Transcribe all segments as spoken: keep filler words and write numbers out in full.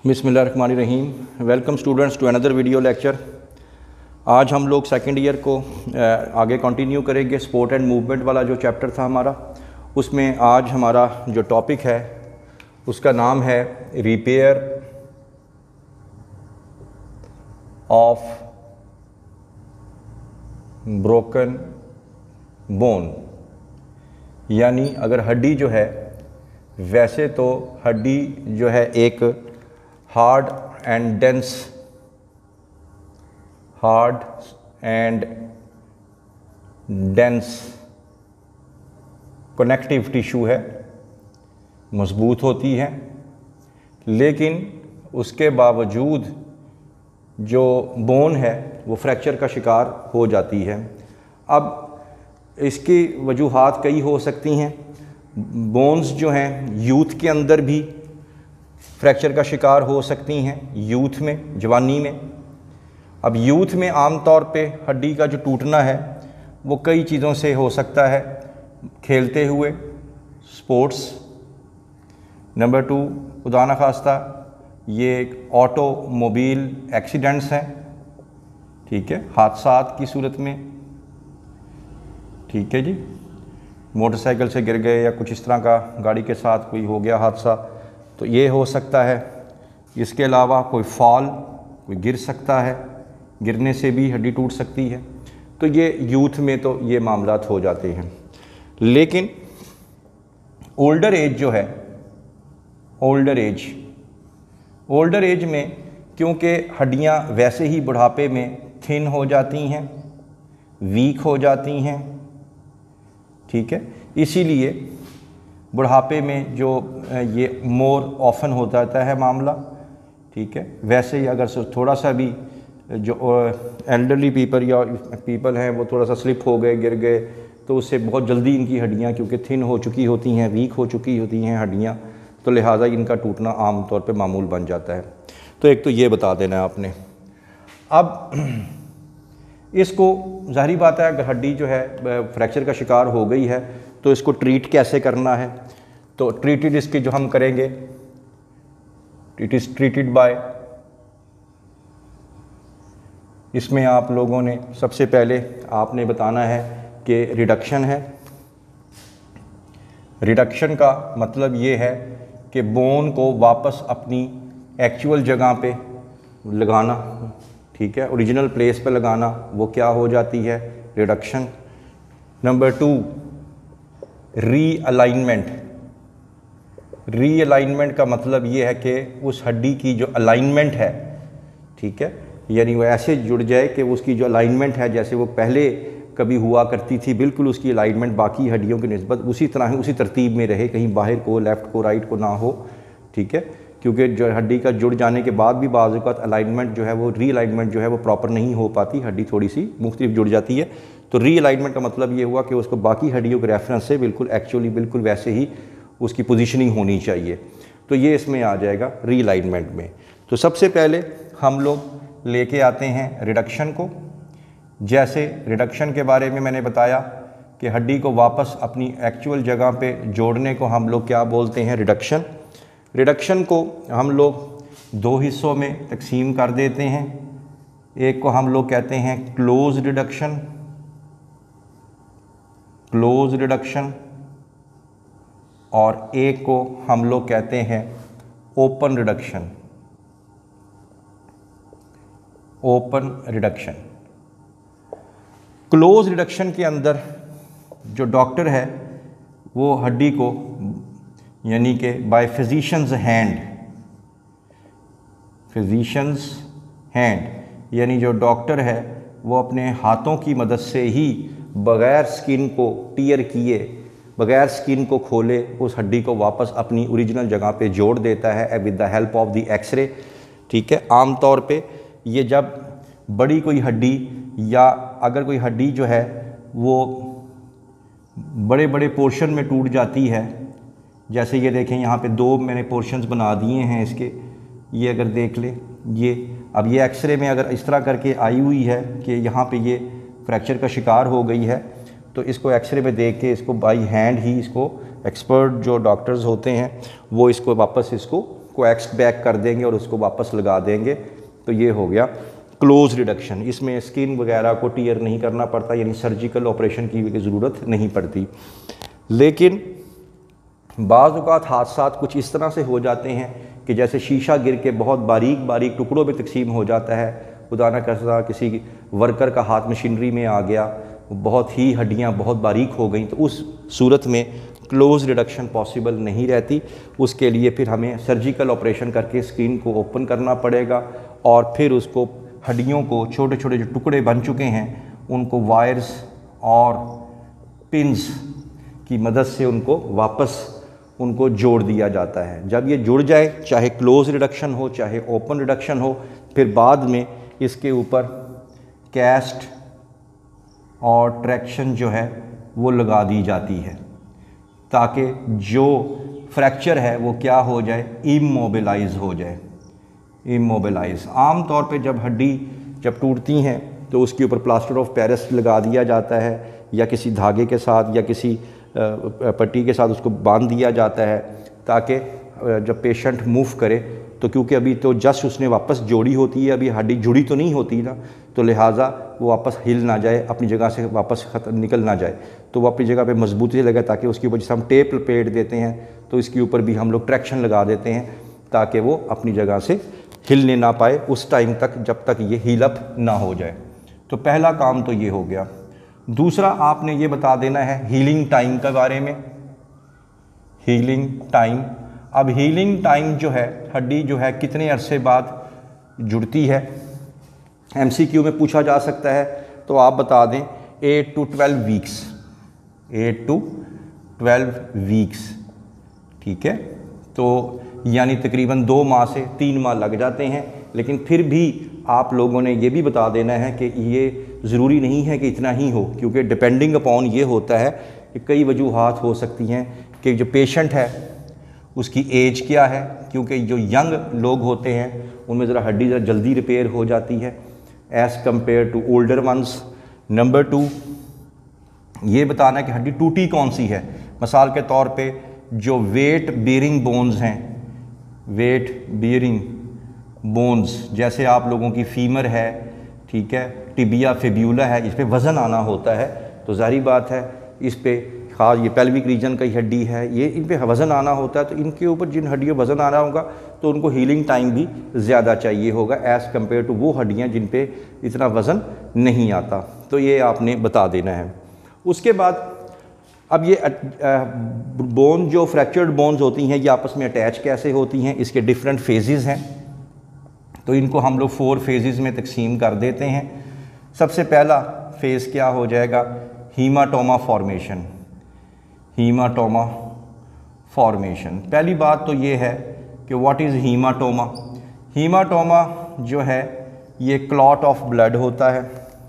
बिस्मिल्लाहिर्रहमानिर्रहीम। Welcome students to another video lecture. आज हम लोग सेकेंड ईयर को आगे कंटिन्यू करेंगे। स्पोर्ट एंड मूवमेंट वाला जो चैप्टर था हमारा, उसमें आज हमारा जो टॉपिक है उसका नाम है रिपेयर ऑफ ब्रोकन बोन। यानी अगर हड्डी जो है, वैसे तो हड्डी जो है एक hard and dense hard and dense connective tissue है, मजबूत होती है, लेकिन उसके बावजूद जो बोन है वो फ्रैक्चर का शिकार हो जाती है। अब इसकी वजूहात कई हो सकती हैं। बोन्स जो हैं यूथ के अंदर भी फ्रैक्चर का शिकार हो सकती हैं, यूथ में, जवानी में। अब यूथ में आम तौर पे हड्डी का जो टूटना है वो कई चीज़ों से हो सकता है। खेलते हुए, स्पोर्ट्स। नंबर टू, खुदा न खास्ता ये ऑटोमोबाइल एक्सीडेंट्स हैं, ठीक है, हादसात की सूरत में, ठीक है जी, मोटरसाइकिल से गिर गए या कुछ इस तरह का गाड़ी के साथ कोई हो गया हादसा, तो ये हो सकता है। इसके अलावा कोई फॉल, कोई गिर सकता है, गिरने से भी हड्डी टूट सकती है। तो ये यूथ में तो ये मामलात हो जाते हैं। लेकिन ओल्डर एज जो है, ओल्डर एज ओल्डर एज में क्योंकि हड्डियां वैसे ही बुढ़ापे में थिन हो जाती हैं, वीक हो जाती हैं, ठीक है, इसीलिए बुढ़ापे में जो ये मोर ऑफन हो जाता है मामला, ठीक है। वैसे ही अगर थोड़ा सा भी जो एल्डरली पीपल या पीपल हैं वो थोड़ा सा स्लिप हो गए, गिर गए, तो उससे बहुत जल्दी इनकी हड्डियां क्योंकि थिन हो चुकी होती हैं, वीक हो चुकी होती हैं हड्डियां, तो लिहाजा इनका टूटना आम तौर पे मामूल बन जाता है। तो एक तो ये बता देना है आपने। अब इसको ज़ाहिरी बात है, अगर हड्डी जो है फ्रैक्चर का शिकार हो गई है तो इसको ट्रीट कैसे करना है। तो ट्रीटेड इसके जो हम करेंगे, इट इज़ ट्रीटेड बाय, इसमें आप लोगों ने सबसे पहले आपने बताना है कि रिडक्शन है। रिडक्शन का मतलब ये है कि बोन को वापस अपनी एक्चुअल जगह पे लगाना, ठीक है, ओरिजिनल प्लेस पे लगाना, वो क्या हो जाती है, reduction. Number two, realignment. Realignment का मतलब ये है कि उस हड्डी की जो अलाइनमेंट है, ठीक है, यानी वो ऐसे जुड़ जाए कि उसकी जो अलाइनमेंट है जैसे वो पहले कभी हुआ करती थी, बिल्कुल उसकी अलाइनमेंट बाकी हड्डियों की निस्बत उसी तरह ही, उसी तरतीब में रहे, कहीं बाहर को, लेफ़्ट को, राइट को ना हो, ठीक है। क्योंकि जो हड्डी का जुड़ जाने के बाद भी बाज़ औक़ात अलाइनमेंट जो है वो रीअलाइनमेंट जो है वो प्रॉपर नहीं हो पाती, हड्डी थोड़ी सी मुख्तलिफ जुड़ जाती है। तो रीअलाइनमेंट का मतलब ये हुआ कि उसको बाकी हड्डियों के रेफरेंस से बिल्कुल एक्चुअली बिल्कुल वैसे ही उसकी पोजीशनिंग होनी चाहिए। तो ये इसमें आ जाएगा रीअलाइनमेंट में। तो सबसे पहले हम लोग लेके आते हैं रिडक्शन को। जैसे रिडक्शन के बारे में मैंने बताया कि हड्डी को वापस अपनी एक्चुअल जगह पे जोड़ने को हम लोग क्या बोलते हैं, रिडक्शन। रिडक्शन को हम लोग दो हिस्सों में तकसीम कर देते हैं। एक को हम लोग कहते हैं क्लोज रिडक्शन, क्लोज रिडक्शन, और एक को हम लोग कहते हैं open reduction, open reduction. Close reduction के अंदर जो डॉक्टर है वो हड्डी को, यानी कि by physician's hand, physician's hand यानी जो डॉक्टर है वो अपने हाथों की मदद से ही बग़ैर स्किन को टीयर किए, बग़ैर स्किन को खोले, उस हड्डी को वापस अपनी ओरिजिनल जगह पे जोड़ देता है with the help of the x ray, ठीक है। आम तौर पे ये जब बड़ी कोई हड्डी या अगर कोई हड्डी जो है वो बड़े बड़े पोर्शन में टूट जाती है, जैसे ये देखें यहाँ पे दो मैंने पोर्शंस बना दिए हैं इसके, ये अगर देख ले, ये अब ये एक्सरे में अगर इस तरह करके आई हुई है कि यहाँ पे ये फ्रैक्चर का शिकार हो गई है, तो इसको एक्सरे में देख के इसको बाई हैंड ही इसको एक्सपर्ट जो डॉक्टर्स होते हैं वो इसको वापस इसको कोएक्स बैक कर देंगे और उसको वापस लगा देंगे। तो ये हो गया क्लोज रिडक्शन। इसमें स्किन वगैरह को टीयर नहीं करना पड़ता, यानी सर्जिकल ऑपरेशन की ज़रूरत नहीं पड़ती। लेकिन बाज़ औक़ात हादसात कुछ इस तरह से हो जाते हैं कि जैसे शीशा गिर के बहुत बारीक बारीक टुकड़ों में तकसीम हो जाता है। खुदा न खास्ता किसी वर्कर का हाथ मशीनरी में आ गया, बहुत ही हड्डियां बहुत बारीक हो गई, तो उस सूरत में क्लोज रिडक्शन पॉसिबल नहीं रहती। उसके लिए फिर हमें सर्जिकल ऑपरेशन करके स्किन को ओपन करना पड़ेगा और फिर उसको हड्डियों को छोटे छोटे जो टुकड़े बन चुके हैं उनको वायर्स और पिन्स की मदद से उनको वापस उनको जोड़ दिया जाता है। जब ये जुड़ जाए, चाहे क्लोज रिडक्शन हो चाहे ओपन रिडक्शन हो, फिर बाद में इसके ऊपर कैस्ट और ट्रैक्शन जो है वो लगा दी जाती है ताकि जो फ्रैक्चर है वो क्या हो जाए, इमोबिलाइज हो जाए। इमोबिलाइज आम तौर पे जब हड्डी जब टूटती हैं तो उसके ऊपर प्लास्टर ऑफ पेरिस लगा दिया जाता है या किसी धागे के साथ या किसी पट्टी के साथ उसको बांध दिया जाता है ताकि जब पेशेंट मूव करे तो, क्योंकि अभी तो जस्ट उसने वापस जोड़ी होती है, अभी हड्डी जुड़ी तो नहीं होती ना, तो लिहाजा वो वापस हिल ना जाए, अपनी जगह से वापस खत्म निकल ना जाए, तो वो अपनी जगह पे मजबूती से लगे ताकि उसके ऊपर जैसे हम टेप लपेट देते हैं तो इसके ऊपर भी हम लोग ट्रैक्शन लगा देते हैं ताकि वो अपनी जगह से हिलने ना पाए उस टाइम तक जब तक ये हील अप ना हो जाए। तो पहला काम तो ये हो गया। दूसरा आपने ये बता देना है हीलिंग टाइम के बारे में। हीलिंग टाइम, अब हीलिंग टाइम जो है, हड्डी जो है कितने अरसे बाद जुड़ती है, एमसीक्यू में पूछा जा सकता है, तो आप बता दें eight to twelve weeks. Eight to twelve weeks, ठीक है। तो यानी तकरीबन दो माह से तीन माह लग जाते हैं। लेकिन फिर भी आप लोगों ने ये भी बता देना है कि ये ज़रूरी नहीं है कि इतना ही हो, क्योंकि डिपेंडिंग अपॉन ये होता है कि कई वजूहात हो सकती हैं कि जो पेशेंट है उसकी एज क्या है, क्योंकि जो यंग लोग होते हैं उनमें ज़रा हड्डी ज़रा जल्दी रिपेयर हो जाती है as compared to older ones. Number two ये बताना कि हड्डी टूटी कौन सी है। मिसाल के तौर पे जो वेट बेयरिंग बोन्स हैं, वेट बेयरिंग बोन्स जैसे आप लोगों की फीमर है, ठीक है, टिबिया फिब्यूला है, इस पे वज़न आना होता है, तो ज़ाहिर बात है इस पे ख़ास ये पेल्विक रीजन की हड्डी है, ये इन पे वज़न आना होता है, तो इनके ऊपर जिन हड्डियों वज़न आना होगा तो उनको हीलिंग टाइम भी ज़्यादा चाहिए होगा एज़ कम्पेयर टू वो हड्डियाँ जिन पे इतना वज़न नहीं आता। तो ये आपने बता देना है। उसके बाद अब ये बोन जो फ्रैक्चर्ड बोन्स होती हैं ये आपस में अटैच कैसे होती हैं, इसके डिफरेंट फेजेस हैं। तो इनको हम लोग फोर फेजेस में तकसीम कर देते हैं। सबसे पहला फेज़ क्या हो जाएगा, हीमाटोमा फॉर्मेशन। हीमाटोमा फॉर्मेशन, पहली बात तो ये है कि व्हाट इज़ हीमाटोमा। हीमाटोमा जो है ये क्लॉट ऑफ ब्लड होता है,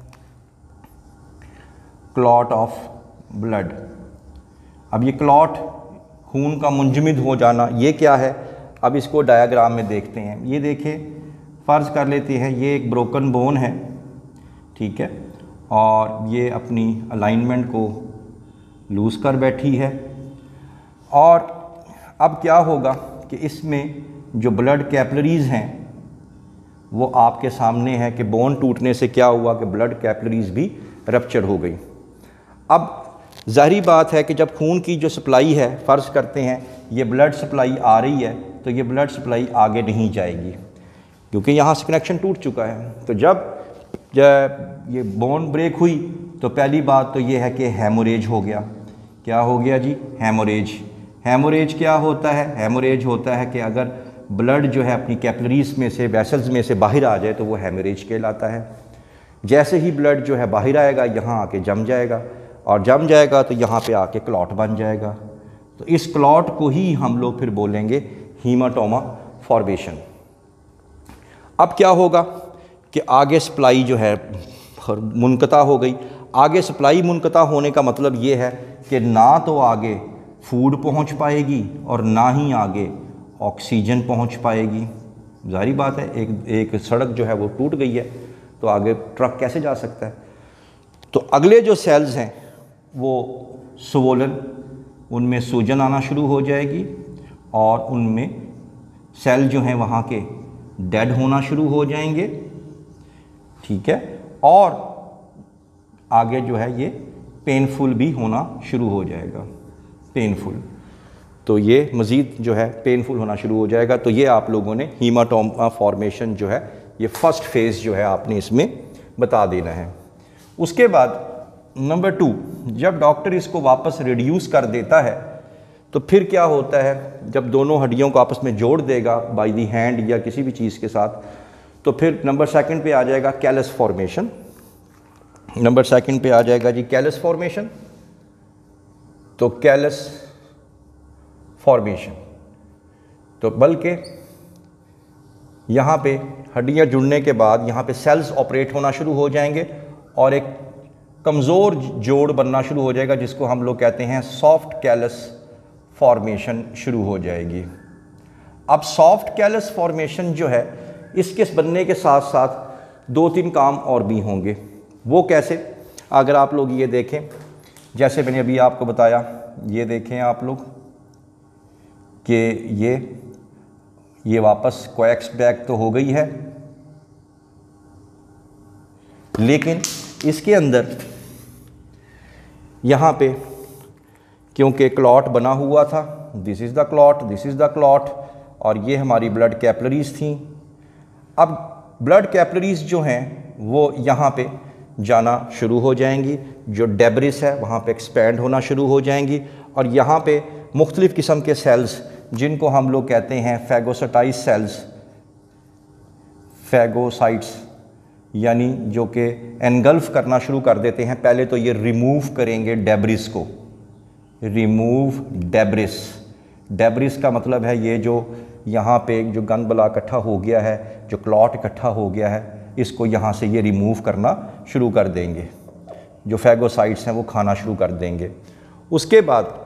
क्लॉट ऑफ ब्लड। अब ये क्लॉट खून का मुंजमद हो जाना ये क्या है, अब इसको डायग्राम में देखते हैं। ये देखिए, फ़र्ज़ कर लेते हैं ये एक ब्रोकन बोन है, ठीक है, और ये अपनी अलाइनमेंट को लूज़ कर बैठी है। और अब क्या होगा कि इसमें जो ब्लड कैपिलरीज़ हैं वो आपके सामने है कि बोन टूटने से क्या हुआ कि ब्लड कैपिलरीज़ भी रप्चर हो गई। अब ज़ाहिरी बात है कि जब खून की जो सप्लाई है, फ़र्ज़ करते हैं ये ब्लड सप्लाई आ रही है, तो ये ब्लड सप्लाई आगे नहीं जाएगी क्योंकि यहाँ से कनेक्शन टूट चुका है। तो जब जब ये बोन ब्रेक हुई तो पहली बात तो ये है कि हेमोरेज हो गया। क्या हो गया जी, हेमोरेज। हेमोरेज क्या होता है, हेमोरेज होता है कि अगर ब्लड जो है अपनी कैपिलरीज में से, वेसल्स में से बाहर आ जाए तो वो हेमोरेज कहलाता है। जैसे ही ब्लड जो है बाहर आएगा यहाँ आके जम जाएगा, और जम जाएगा तो यहाँ पे आके क्लॉट बन जाएगा। तो इस क्लॉट को ही हम लोग फिर बोलेंगे हीमाटोमा फॉर्मेशन। अब क्या होगा कि आगे सप्लाई जो है मुनक़ता हो गई। आगे सप्लाई मुनक़ता होने का मतलब ये है कि ना तो आगे फूड पहुंच पाएगी और ना ही आगे ऑक्सीजन पहुंच पाएगी। ज़ाहिर बात है, एक एक सड़क जो है वो टूट गई है तो आगे ट्रक कैसे जा सकता है। तो अगले जो सेल्स हैं वो स्वोलन, उनमें सूजन आना शुरू हो जाएगी और उनमें सेल जो हैं वहाँ के डेड होना शुरू हो जाएंगे, ठीक है, और आगे जो है ये पेनफुल भी होना शुरू हो जाएगा, पेनफुल। तो ये मज़ीद जो है पेनफुल होना शुरू हो जाएगा। तो ये आप लोगों ने हीमाटोमा फॉर्मेशन जो है ये फर्स्ट फेज़ जो है आपने इसमें बता देना है। उसके बाद नंबर टू, जब डॉक्टर इसको वापस रिड्यूस कर देता है तो फिर क्या होता है, जब दोनों हड्डियों को आपस में जोड़ देगा बाय दी हैंड या किसी भी चीज़ के साथ, तो फिर नंबर सेकंड पे आ जाएगा कैलस फॉर्मेशन। नंबर सेकंड पे आ जाएगा जी कैलस फॉर्मेशन। तो कैलस फॉर्मेशन, तो बल्कि यहाँ पे हड्डियाँ जुड़ने के बाद यहाँ पे सेल्स ऑपरेट होना शुरू हो जाएंगे और एक कमज़ोर जोड़ बनना शुरू हो जाएगा जिसको हम लोग कहते हैं सॉफ्ट कैलस फॉर्मेशन शुरू हो जाएगी। अब सॉफ्ट कैलस फॉर्मेशन जो है इसके बनने के साथ साथ दो तीन काम और भी होंगे। वो कैसे, अगर आप लोग ये देखें, जैसे मैंने अभी आपको बताया, ये देखें आप लोग कि ये ये वापस कोएक्स बैक तो हो गई है, लेकिन इसके अंदर यहाँ पे क्योंकि क्लॉट बना हुआ था, this is the clot, this is the clot, और ये हमारी ब्लड कैपिलरीज थी। अब ब्लड कैपिलरीज जो हैं वो यहाँ पे जाना शुरू हो जाएंगी, जो डेब्रिस है वहाँ पे एक्सपेंड होना शुरू हो जाएंगी, और यहाँ पे मुख्तलिफ़ किस्म के सेल्स जिनको हम लोग कहते हैं फैगोसाइटाइज सेल्स, फैगोसाइट्स यानी जो कि एनगल्फ करना शुरू कर देते हैं। पहले तो ये रिमूव करेंगे डेब्रिस को, रिमूव डेब्रिस। डेब्रिस का मतलब है ये जो यहाँ पे जो गंद बला इकट्ठा हो गया है, जो क्लॉट इकट्ठा हो गया है, इसको यहाँ से ये रिमूव करना शुरू कर देंगे, जो फैगोसाइट्स हैं वो खाना शुरू कर देंगे। उसके बाद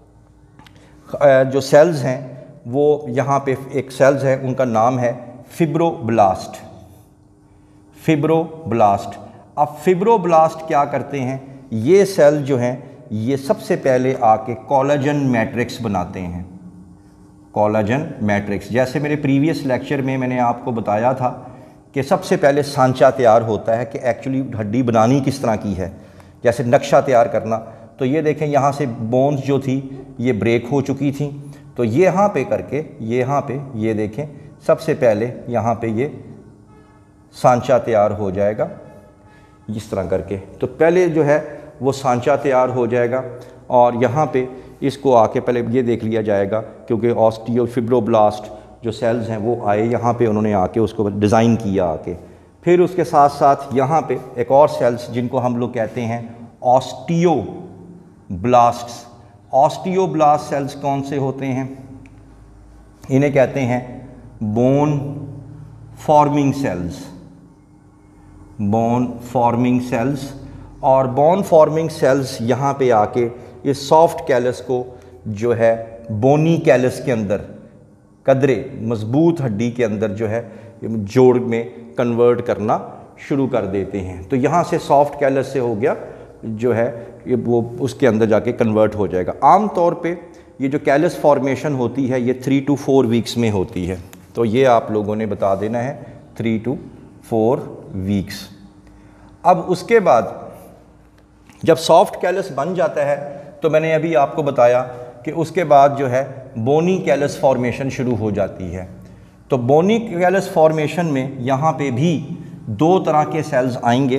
जो सेल्स हैं वो यहाँ पे एक सेल्स है, उनका नाम है फिब्रोब्लास्ट, फिब्रोब्लास्ट। अब फिब्रोब्लास्ट क्या करते हैं, ये सेल जो हैं ये सबसे पहले आके कोलाजन मैट्रिक्स बनाते हैं, कोलाजन मैट्रिक्स। जैसे मेरे प्रीवियस लेक्चर में मैंने आपको बताया था कि सबसे पहले सांचा तैयार होता है कि एक्चुअली हड्डी बनानी किस तरह की है, जैसे नक्शा तैयार करना। तो ये देखें यहाँ से बोन्स जो थी ये ब्रेक हो चुकी थी, तो ये यहाँ पे करके ये यहाँ पे ये देखें सबसे पहले यहाँ पे ये सांचा तैयार हो जाएगा इस तरह करके। तो पहले जो है वो सांचा तैयार हो जाएगा और यहाँ पे इसको आके पहले ये देख लिया जाएगा, क्योंकि ऑस्टियोफिब्रोब्लास्ट जो सेल्स हैं वो आए यहाँ पे, उन्होंने आके उसको डिज़ाइन किया आके। फिर उसके साथ साथ यहाँ पे एक और सेल्स जिनको हम लोग कहते हैं ऑस्टियोब्लास्ट्स। ऑस्टियोब्लास्ट सेल्स कौन से होते हैं, इन्हें कहते हैं bone forming cells, bone forming cells. और बोन फॉर्मिंग सेल्स यहाँ पे आके इस सॉफ्ट कैलस को जो है बोनी कैलस के अंदर, कदरे मजबूत हड्डी के अंदर जो है जोड़ में कन्वर्ट करना शुरू कर देते हैं। तो यहाँ से सॉफ्ट कैलस से हो गया जो है ये वो उसके अंदर जाके कन्वर्ट हो जाएगा। आम तौर पे ये जो कैलस फॉर्मेशन होती है ये थ्री टू फोर वीक्स में होती है, तो ये आप लोगों ने बता देना है थ्री टू फोर वीक्स। अब उसके बाद जब सॉफ्ट कैलस बन जाता है तो मैंने अभी आपको बताया कि उसके बाद जो है बोनी कैलस फॉर्मेशन शुरू हो जाती है। तो बोनी कैलस फॉर्मेशन में यहाँ पे भी दो तरह के सेल्स आएंगे।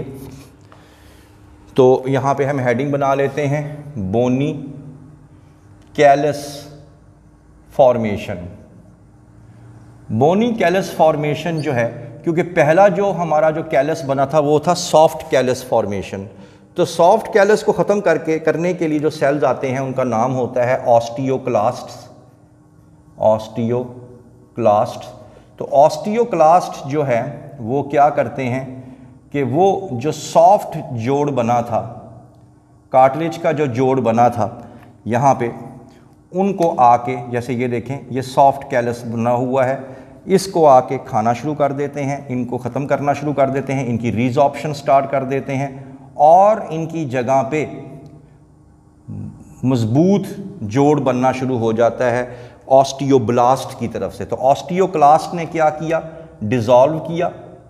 तो यहाँ पे हम हेडिंग बना लेते हैं bony callus formation. Bony callus formation जो है, क्योंकि पहला जो हमारा जो कैलस बना था वो था सॉफ्ट कैलस फॉर्मेशन, तो सॉफ्ट कैलस को ख़त्म करके करने के लिए जो सेल्स आते हैं उनका नाम होता है ऑस्टियोक्लास्ट्स, ऑस्टियोक्लास्ट्स। तो ऑस्टियोक्लास्ट जो है वो क्या करते हैं कि वो जो सॉफ्ट जोड़ बना था, कार्टिलेज का जो जोड़ बना था यहाँ पे, उनको आके जैसे ये देखें ये सॉफ्ट कैलस बना हुआ है, इसको आके खाना शुरू कर देते हैं, इनको ख़त्म करना शुरू कर देते हैं, इनकी रीजॉर्प्शन स्टार्ट कर देते हैं और इनकी जगह पे मजबूत जोड़ बनना शुरू हो जाता है ऑस्टियोब्लास्ट की तरफ से। तो ऑस्टियोक्लास्ट ने क्या किया, डिसॉल्व किया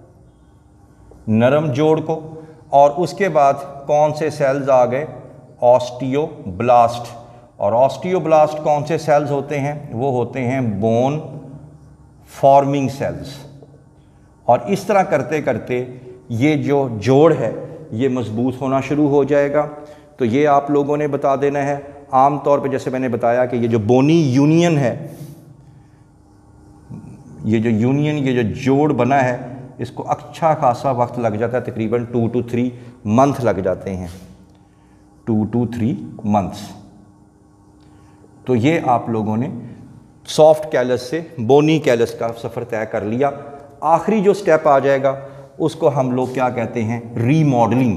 नरम जोड़ को, और उसके बाद कौन से सेल्स आ गए, ऑस्टियोब्लास्ट। और ऑस्टियोब्लास्ट कौन से सेल्स होते हैं, वो होते हैं बोन फॉर्मिंग सेल्स। और इस तरह करते करते ये जो जोड़ है ये मजबूत होना शुरू हो जाएगा। तो ये आप लोगों ने बता देना है। आम तौर पे जैसे मैंने बताया कि ये जो बोनी यूनियन है, ये जो यूनियन, ये जो जोड़ बना है, इसको अच्छा खासा वक्त लग जाता है, तकरीबन टू टू थ्री मंथ लग जाते हैं, टू टू थ्री मंथ्स। तो ये आप लोगों ने सॉफ्ट कैलस से बोनी कैलस का सफ़र तय कर लिया। आखिरी जो स्टेप आ जाएगा उसको हम लोग क्या कहते हैं, रीमॉडलिंग।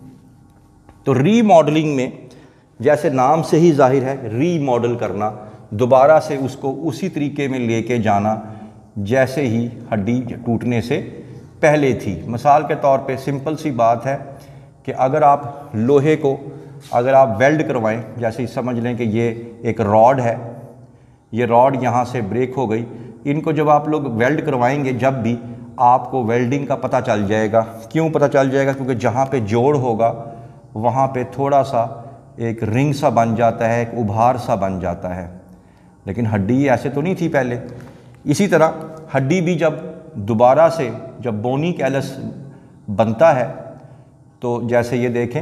तो रीमॉडलिंग में जैसे नाम से ही जाहिर है, रीमॉडल करना, दोबारा से उसको उसी तरीके में लेके जाना जैसे ही हड्डी टूटने से पहले थी। मिसाल के तौर पे सिंपल सी बात है कि अगर आप लोहे को अगर आप वेल्ड करवाएं, जैसे समझ लें कि ये एक रॉड है, ये रॉड यहाँ से ब्रेक हो गई, इनको जब आप लोग वेल्ड करवाएंगे, जब भी आपको वेल्डिंग का पता चल जाएगा। क्यों पता चल जाएगा? क्योंकि जहाँ पे जोड़ होगा वहाँ पे थोड़ा सा एक रिंग सा बन जाता है, एक उभार सा बन जाता है। लेकिन हड्डी ऐसे तो नहीं थी पहले। इसी तरह हड्डी भी जब दोबारा से जब बोनी कैलस बनता है, तो जैसे ये देखें,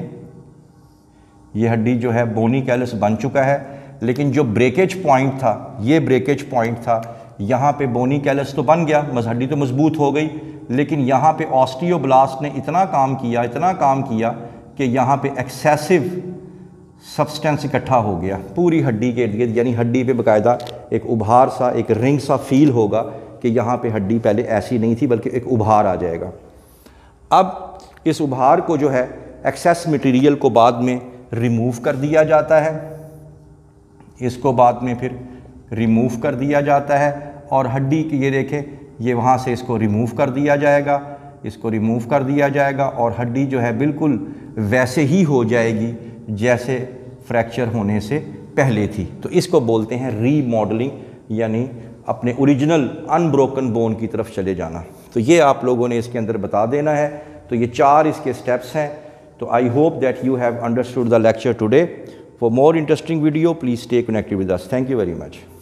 ये हड्डी जो है बोनी कैलस बन चुका है, लेकिन जो ब्रेकेज पॉइंट था, ये ब्रेकेज पॉइंट था, यहाँ पे बोनी कैलस तो बन गया, बस हड्डी तो मजबूत हो गई, लेकिन यहाँ पे ऑस्टियोब्लास्ट ने इतना काम किया इतना काम किया कि यहाँ पे एक्सेसिव सब्सटेंस इकट्ठा हो गया पूरी हड्डी के इर्द-गिर्द। यानी हड्डी पे बाकायदा एक उभार सा, एक रिंग सा फील होगा कि यहाँ पे हड्डी पहले ऐसी नहीं थी, बल्कि एक उभार आ जाएगा। अब इस उभार को जो है एक्सेस मटेरियल को बाद में रिमूव कर दिया जाता है, इसको बाद में फिर रिमूव कर दिया जाता है, और हड्डी की ये देखें, ये वहाँ से इसको रिमूव कर दिया जाएगा, इसको रिमूव कर दिया जाएगा, और हड्डी जो है बिल्कुल वैसे ही हो जाएगी जैसे फ्रैक्चर होने से पहले थी। तो इसको बोलते हैं रीमॉडलिंग, यानी अपने ओरिजिनल अनब्रोकन बोन की तरफ चले जाना। तो ये आप लोगों ने इसके अंदर बता देना है। तो ये चार इसके स्टेप्स हैं। तो I hope that you have understood the lecture today. For more interesting video please stay connected with us. Thank you very much.